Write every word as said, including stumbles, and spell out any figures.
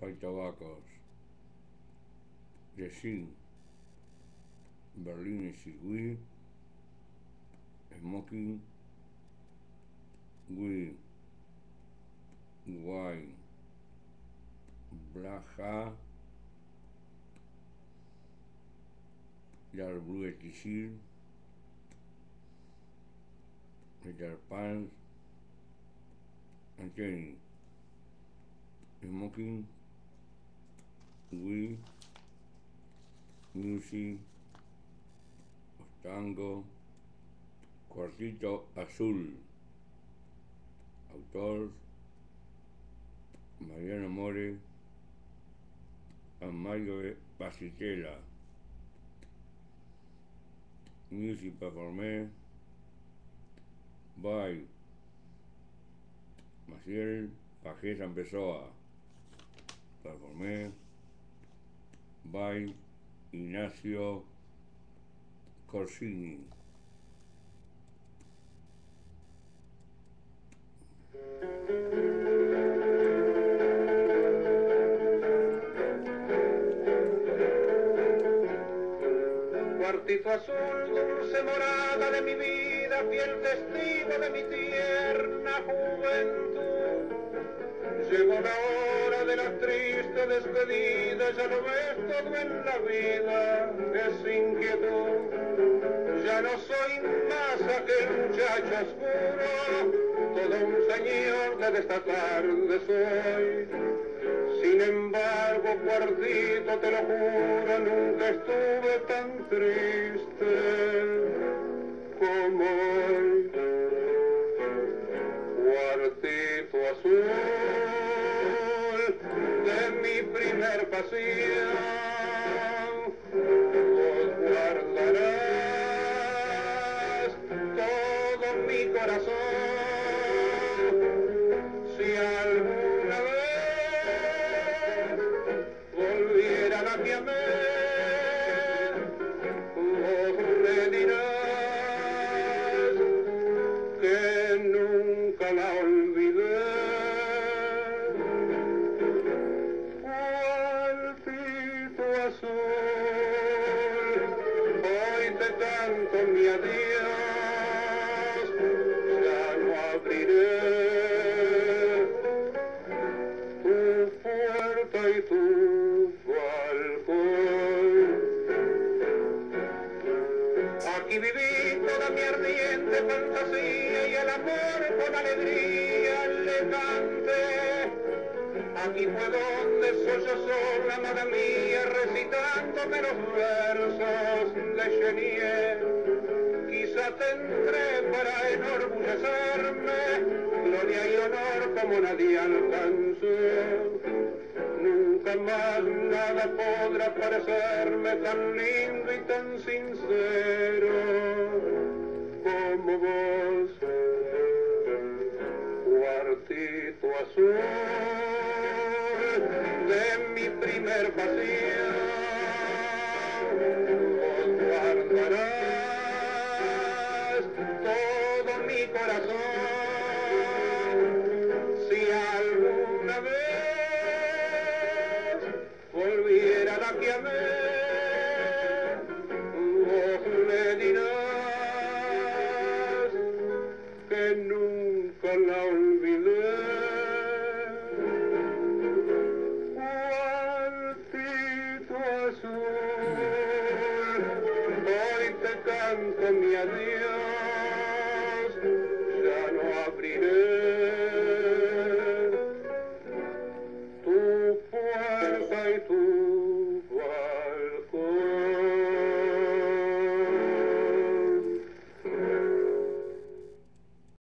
Hay tabacos de zinc, Berlín y Circuit, Smoking, Wii, Wine, Blaja, Dark Blue Elixir, Peter Pan, Anthony, Smoking, Wii, Music, Tango, Cuartito Azul. Autor Mariano More, Mario Pasitela. Music Performé by Maciel Pajé San Pessoa. Performé by Ignacio Corsini. Cuartito azul, dulce morada de mi vida, fiel testigo de mi tierna juventud. Llegó la hora de la triste despedida, ya lo ves, todo en la vida es inquietud. Ya no soy más aquel muchacho oscuro, todo un señor que de esta tarde soy. Sin embargo, Cuartito, te lo juro, nunca estuve tan triste como hoy. Cuartito azul de mi primer pasión, vos guardarás todo mi corazón. Si alguna vez volvieran a mi amor, vos me dirás que nunca la olvidé. Cuartito azul, hoy te canto mi adiós, ya no abriré tu puerta y tu balcón. Aquí viví toda mi ardiente fantasía y el amor con alegría le canté. Aquí fue donde sollozó la amada mía recitándome los versos de Chenier. Quizá tendré para enorgullecerme gloria y honor como nadie alcanzó. Nunca más nada podrá parecerme tan lindo y tan sincero como vos. Cuartito azul de mi primer pasión, vos guardarás todo mi corazón. Si alguna vez volviera la que amé, vos me dirás que nunca la olvidé. Cuartito azul, hoy te canto mi adiós.